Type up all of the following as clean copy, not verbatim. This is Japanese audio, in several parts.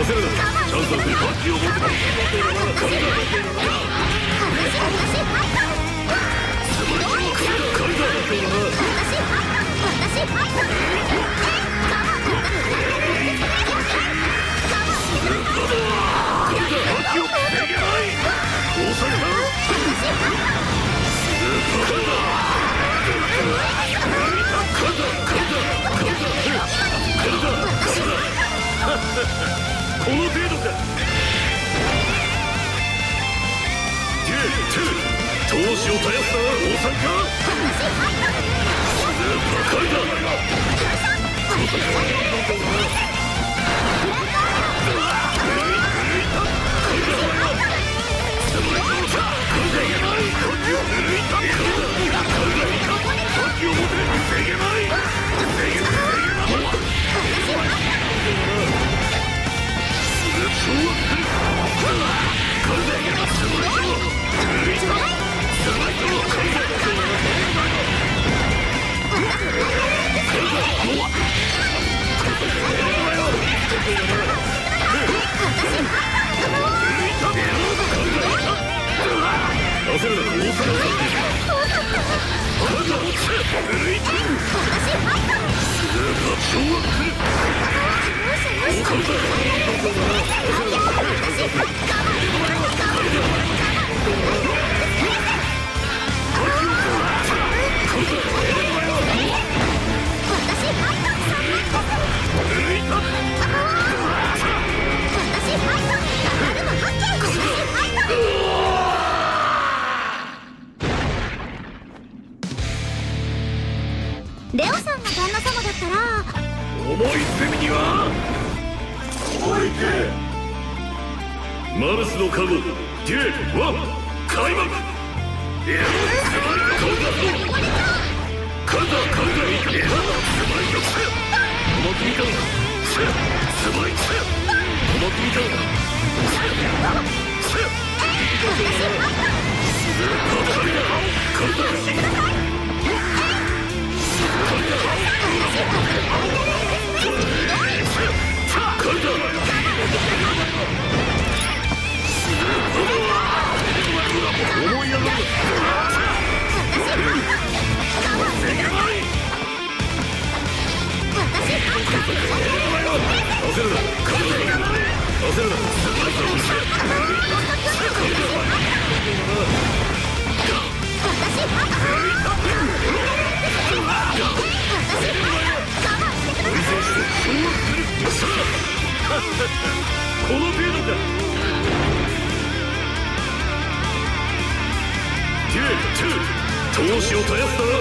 せるな。チャンスは来る。覇気を持て。この程度か。闘志を絶やすな、王さんか。破壊だ。 レオさんが旦那様だったら、 重い攻めには置いて。マルスの加護デュエル1開幕。いや、すまりかこんだぞ。カンダカンダいや、すまりかせ。おまきみかんせ。すまりせ。おまきみかんせ。せ。いいだぞ。カンダカンダこの程度か。デュエル2闘志を絶やすな。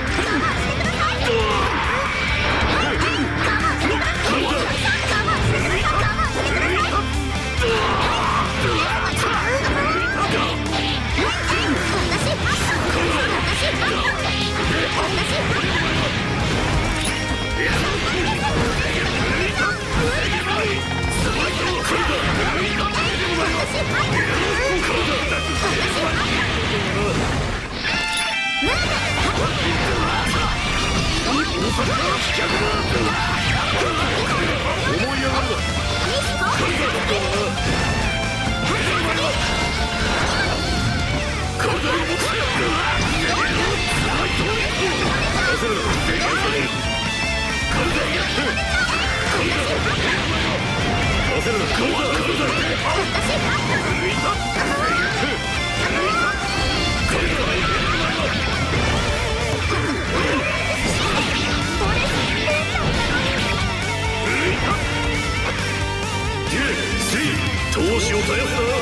闘志を絶やすな。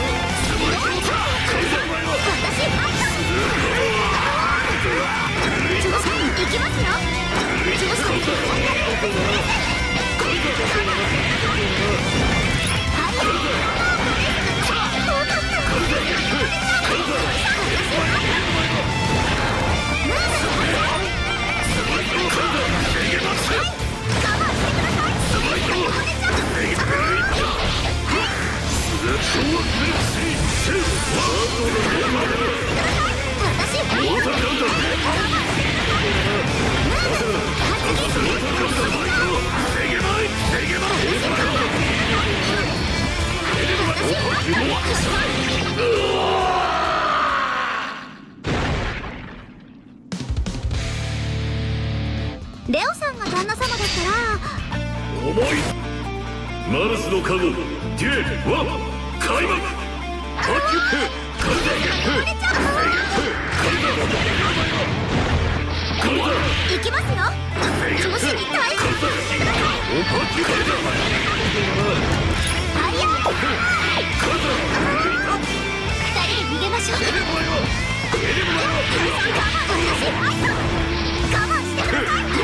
行きますよ。 こマルスの加護デュエル1開幕。 行きますよ。調子に対応してください。ファイヤー。2人で逃げましょう。我慢してください。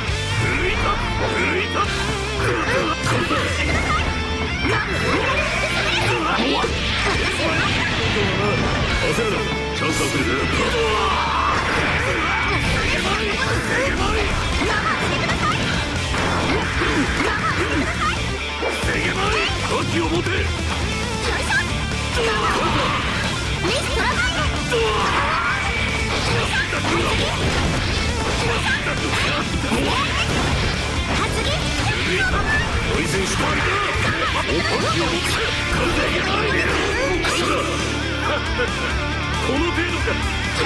焦るな、チャンスは来る。覇気を持て。対戦したい。覇気を持つ。この程度か。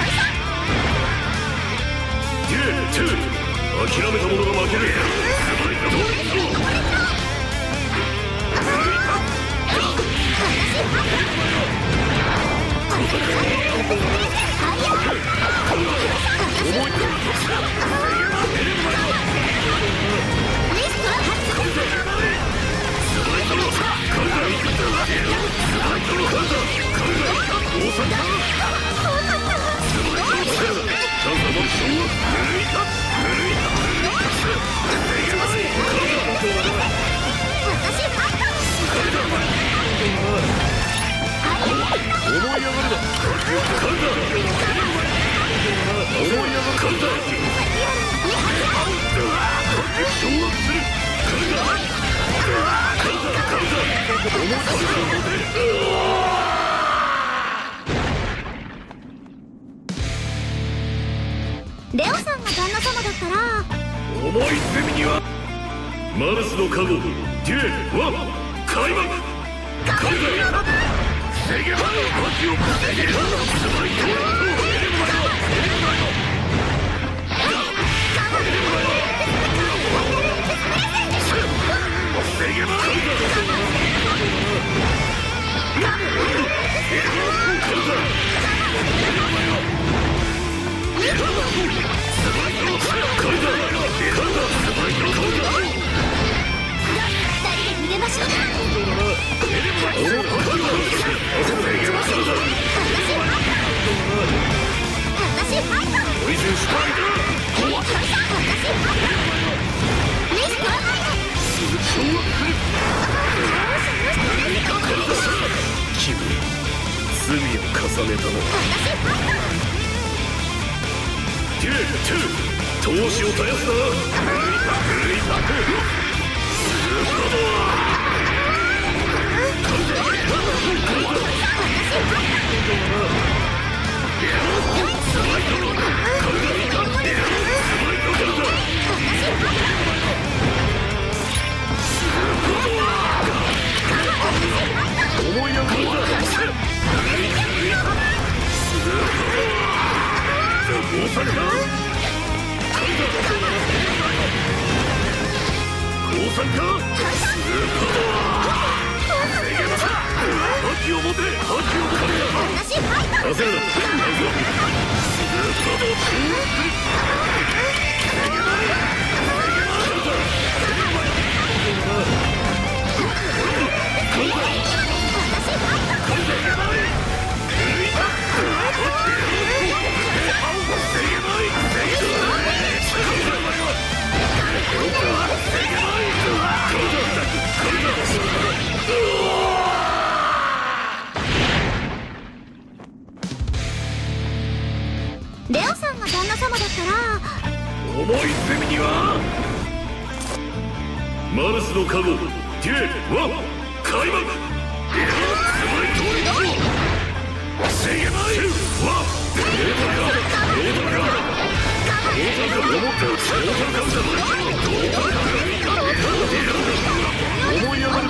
諦めた者が負ける。 レオさんが旦那様だったら重い罪にはマルスの加護デュエル1開幕。防げば覇気を防げ。罪を重ねたのデュエル2闘志を絶やすな。思い上がるんだ。大阪か。降参か。覇気を持て。焦るな。 レオさんが旦那様だったら重い罪にはマルスの加護デュエル1開幕。防げまい。思い上がるな。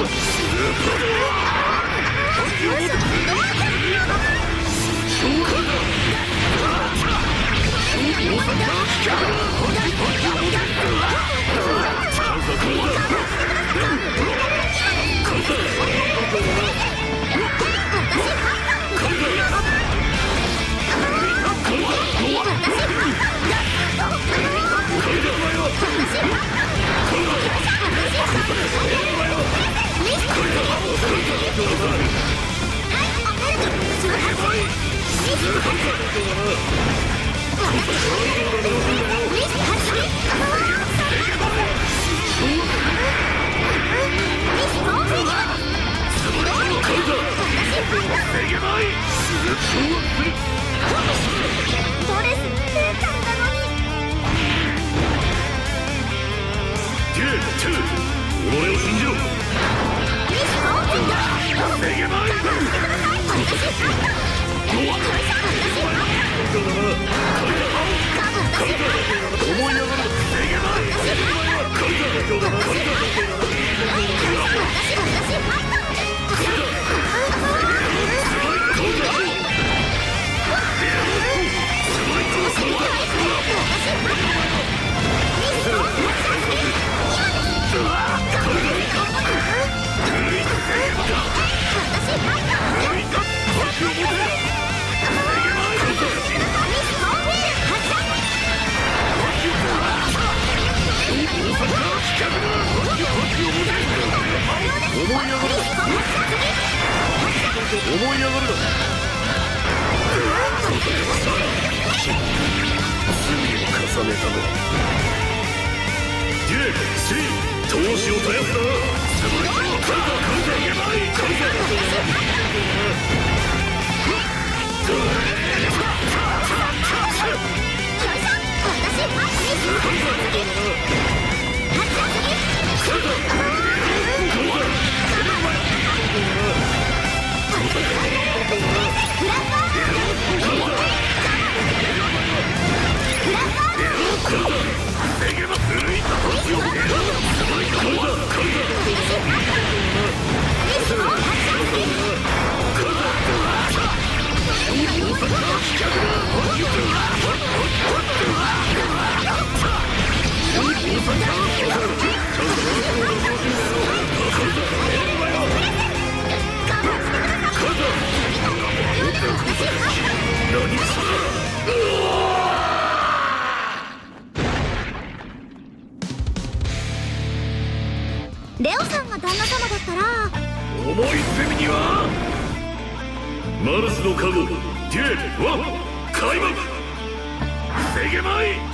レオさんが旦那様だったら重い攻めにはマルスの加護デュエル1開幕防げまい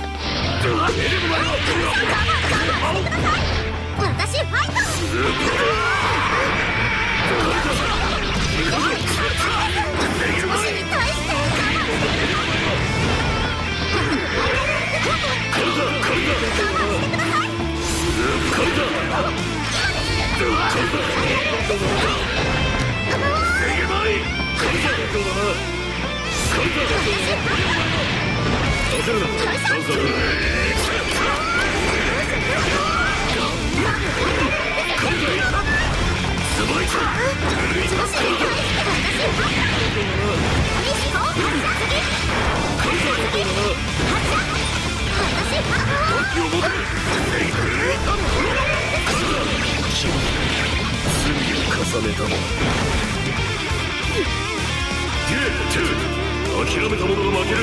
私ファイト女子に対して諦めた者が負ける。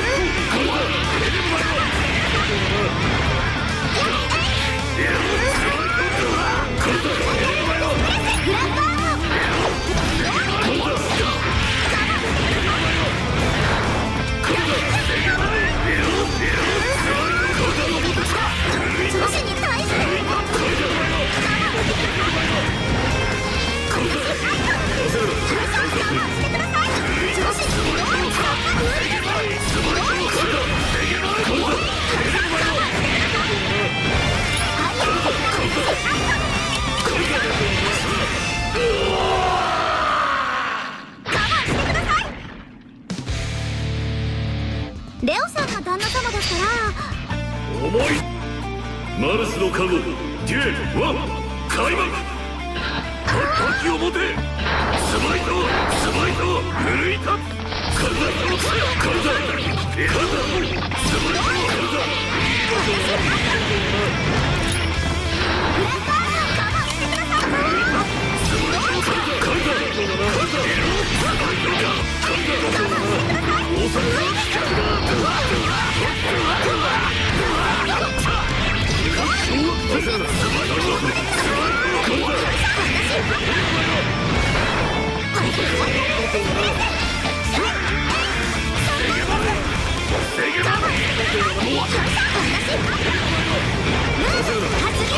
レオさんが旦那様だったら重いマルスの加護デュエル1開幕覇気を持てスマイト奮い立つカルダスマイトカルダ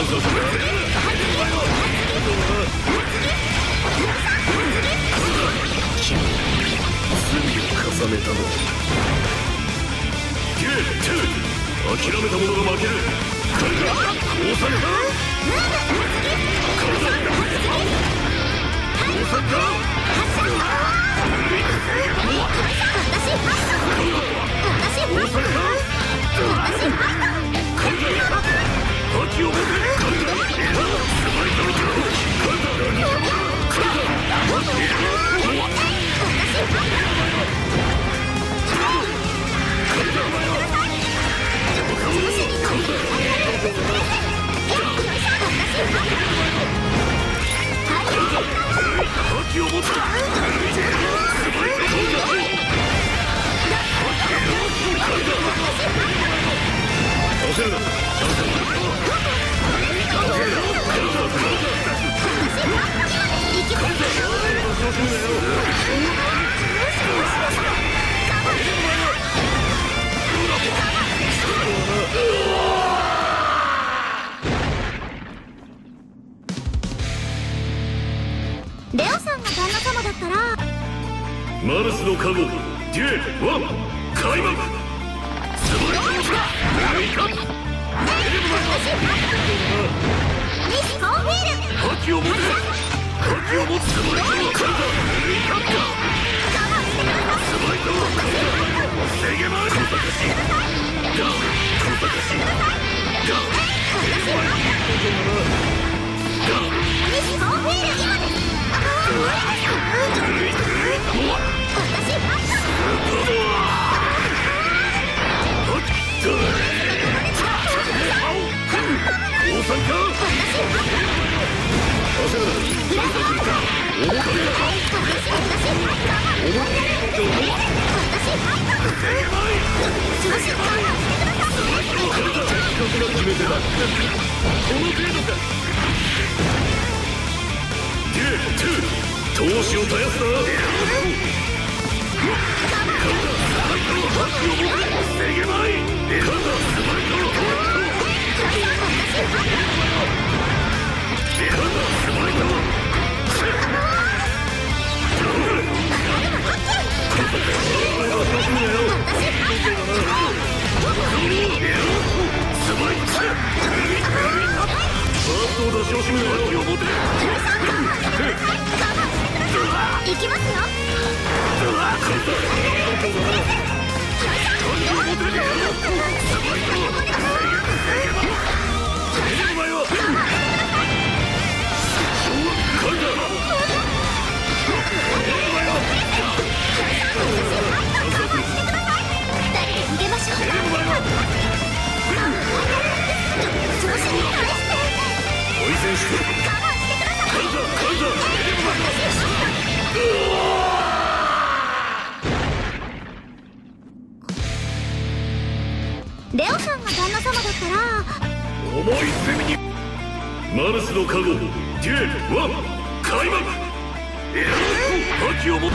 重ねたの諦めた者が負ける。彼が降参だ。降参だ。 レオさんが旦那様だったらマルスの加護デュエル1開幕。素晴らしいかミス・コンフィール覇気を持て。覇気を持つ。素晴らしいかスマイトセゲマルコサカシダコサカシダミス・コンフィール今です。 闘志を絶やすな。 行きますよ。レオさんが旦那様だったら重い攻めにマルスの加護デュエル1開幕。覇気を持って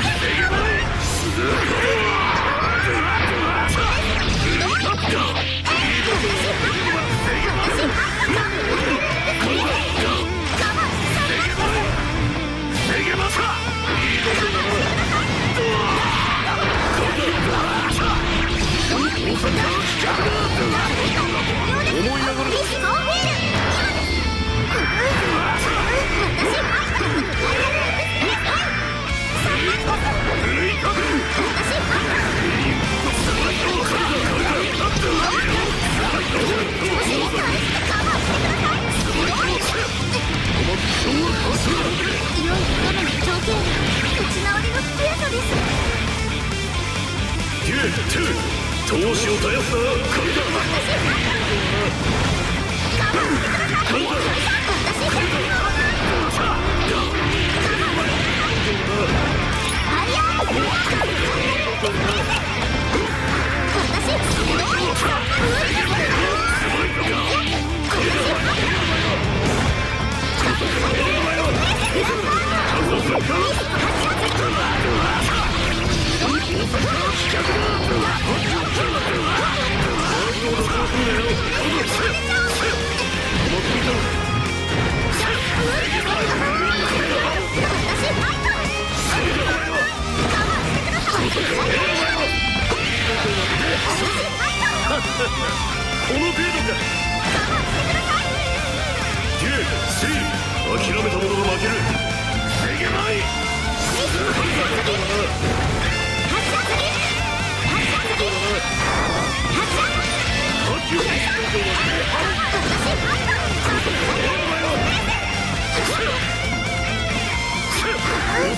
闘志を絶やすな。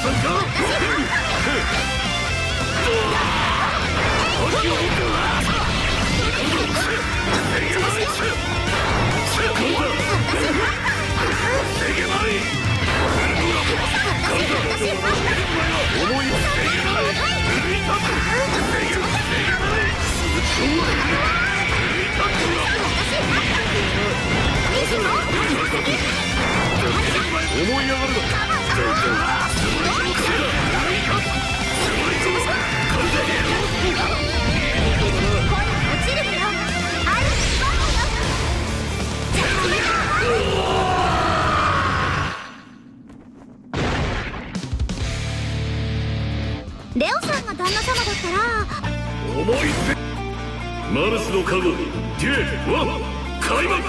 レオさんが旦那様だったら思いつマルスの加護デュエル1開幕。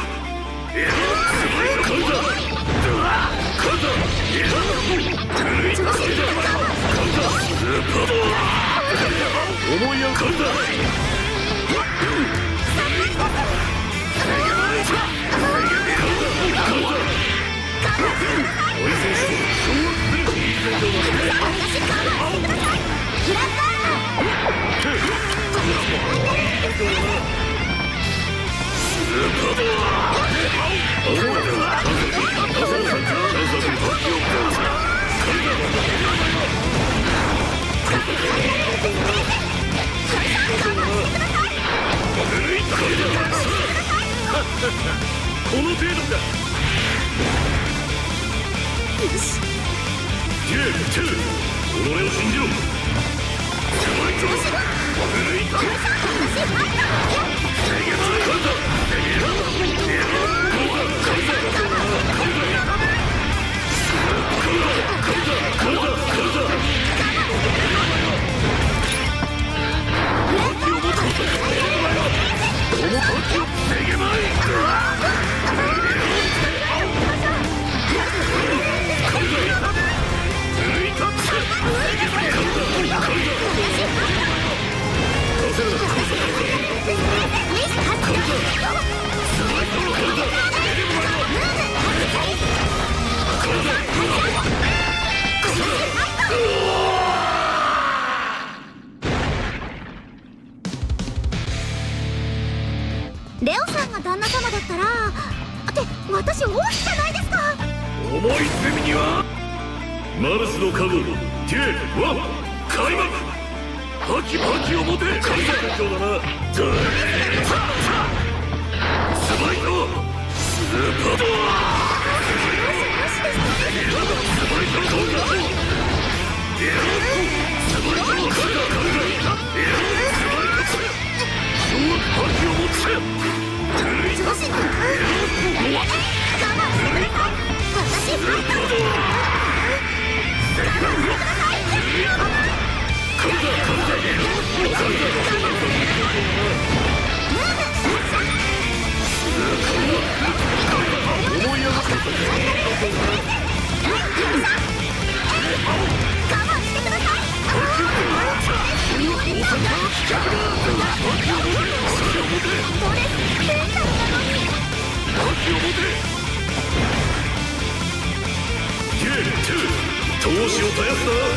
この程度か。 よし。 己を信じろ。 レオさんが旦那様だったらって私王妃じゃないですか。 重い攻めにはマルスの加護デュエル1開幕。覇気を持て。開幕だな。スマイトスーパードア闘志を絶やすな。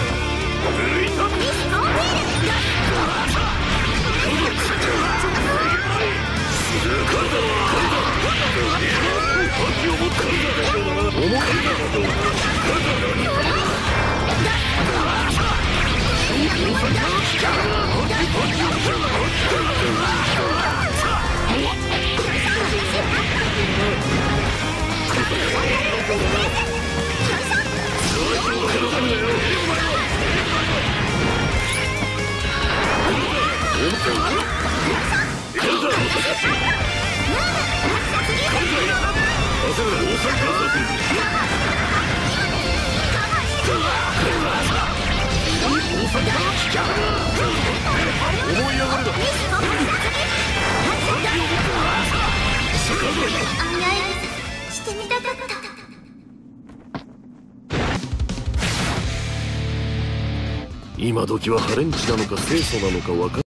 してみたかった。 今時はハレンチなのか清楚なのか分か